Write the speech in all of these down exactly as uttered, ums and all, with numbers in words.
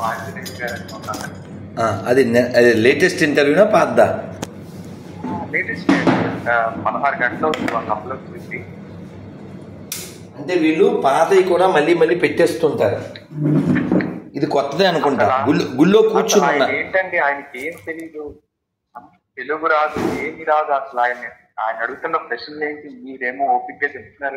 ఆంజనేయులు గారు అనుకుంటాను. ఆ, అది నె- అది లేటెస్ట్ ఇంటర్వ్యూనా పాతదా? లేటెస్ట్ పదహారు గంటలు అవుతుంది ఒక అప్లోడ్ చేసి. అంటే వీళ్ళు పాతవి కూడా మళ్ళీ మళ్ళీ పెట్టేస్తుంటారు. ఇది కొత్తదే అనుకుంటా. అసలు గుళ్ళు గుళ్ళో అసలు కూర్చుని ఆయన ఉన్నా. ఏంటండి, ఆయనకి ఏం తెలీదు, తెలుగు రాదు, ఏమి రాదు. అసలు ఆయన ఆయన అడుగుతున్న ప్రశ్నలు ఏంటి, మీరేమో ఓపిక చెప్తున్నారు.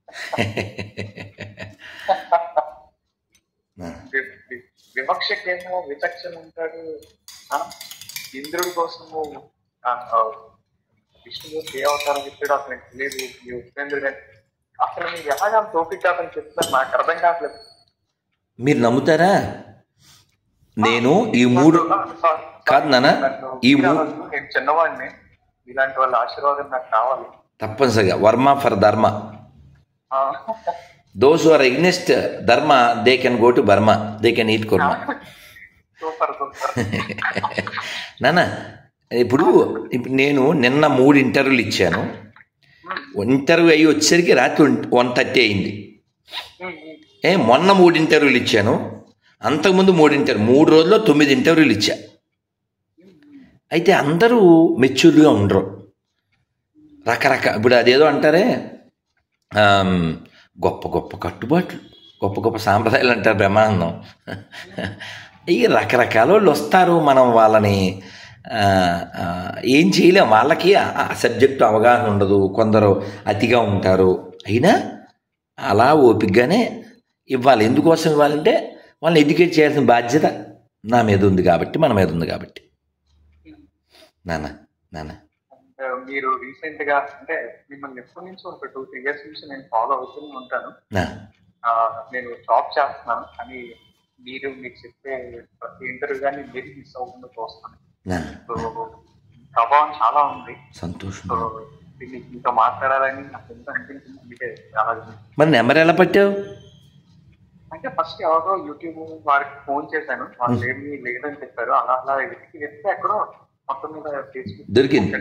వి- వి- వివక్షకేమో విచక్షణ ఉంటాడు. ఆ, ఇంద్రుడి కోసము ఆ, ఆ, విష్ణుమూర్తి ఏ అవతారం చెప్పాడు అతనికి తెలియదు. ఈ ఉపేంద్రుడు అని- అసలు మీరు ఎలాగా ఓపిక అతను చెప్తున్నారు నాకు అర్థం కావట్లేదు. మీరు నమ్ముతారా? నేను ఈ మూడు కాదు నాన్న, ఈ మూడు నేను చిన్నవాడిని, ఇలాంటి వాళ్ళ ఆశీర్వాదం నాకు కావాలి. తప్పనిసరిగా వర్మ ఫర్ ధర్మ. ఆ, those are against Dharma they can go to Burma, they can eat korma. Super super. నాన్న ఇప్పుడు ఇప్పుడు నేను నిన్న మూడు ఇంటర్వ్యూలు ఇచ్చాను. ఇంటర్వ్యూ అయ్యి వచ్చేసరికి రాత్రి వన్ థర్టీ అయింది. ఏ మొన్న మూడు ఇంటర్వ్యూలు ఇచ్చాను, అంతకుముందు మూడు ఇంటర్వ్యూ మూడు రోజుల్లో తొమ్మిది ఇంటర్వ్యూలు ఇచ్చా. అయితే అందరూ మెచ్యూర్గా ఉండరు. రకరకాల ఇప్పుడు అదేదో అంటారే, ఆమ్, గొప్ప గొప్ప కట్టుబాట్లు, గొప్ప గొప్ప సాంప్రదాయాలు అంటారు, బ్రహ్మానందం. ఈ రకరకాల వాళ్ళు వస్తారు. మనం వాళ్ళని ఆ, ఆ, ఏం చేయలేం. వాళ్ళకి ఆ సబ్జెక్టు అవగాహన ఉండదు, కొందరు అతిగా ఉంటారు. అయినా అలా ఓపికగానే ఇవ్వాలి. ఎందుకోసం ఇవ్వాలంటే వాళ్ళని ఎడ్యుకేట్ చేయాల్సిన బాధ్యత నా మీద ఉంది కాబట్టి, మన మీద ఉంది కాబట్టి. నాన్న నాన్న అంటే మీరు రీసెంట్ గా, అంటే మిమ్మల్ని ఎప్పటి నుంచి ఒక టూ త్రీ ఇయర్స్ నుంచి నేను ఫాలో అవుతూనే ఉంటాను. నా ఆ, నేను జాబ్ చేస్తున్నాను కానీ మీరు మీకు చెప్పే ప్రతి ఇంటర్వ్యూ కానీ మీరు మిస్ అవ్వకుండా చూస్తాను. నా సో ప్రభావం చాలా ఉంది. సంతోషం. సో దీన్ని ఇంకా మాట్లాడాలని నాకు ఎంత అనిపించింది. అందుకే చాలా మరి నెంబర్ ఎలా పట్టావు? అంటే ఫస్ట్ ఎవరో యూట్యూబ్ వారికి ఫోన్ చేశాను, వాళ్ళు ఏమీ లేదని చెప్పారు. అలా అలా వెతికి వెతికి ఎక్కడో మొత్తం మీద ఫేస్బుక్ దొరికింది.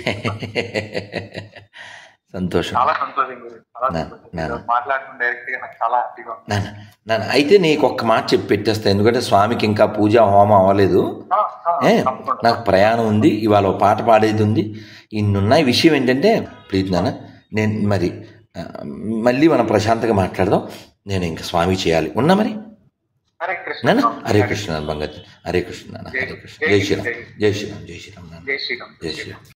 సంతోషం చాలా సంతోషంగా ఉంది. చాలా నా- సంతోషంగా నా- ఉంది. మాట్లాడడం డైరెక్ట్ గా నాకు చాలా హ్యాపీగా ఉంది. నాన్న నాన్న అయితే నీకు ఒక్క మాట చెప్పి పెట్టేస్తా, ఎందుకంటే స్వామికి ఇంకా పూజ హోమం అవ్వలేదు. ఆ, ఆ, ఏ తప్పకుండా. నాకు ప్రయాణం ఉంది, ఇవాళ ఓ పాట పాడేది ఉంది. ఇన్నున్నాయి. విషయం ఏంటంటే ప్లీజ్ నాన్న, నేను మరి ఆ, మళ్ళీ మనం ప్రశాంతంగా మాట్లాడదాం. నేను ఇంకా స్వామి చేయాలి ఉన్నా మరి హరే కృష్ణ. నాన్న. హరే కృష్ణ నాన్న బంగారు. హరే కృష్ణ నాన్న. హరే కృష్ణ. జై శ్రీరామ్, జై శ్రీరామ్, జై శ్రీరామ్ నాన్న. జై శ్రీరామ్. జై శ్రీరామ్.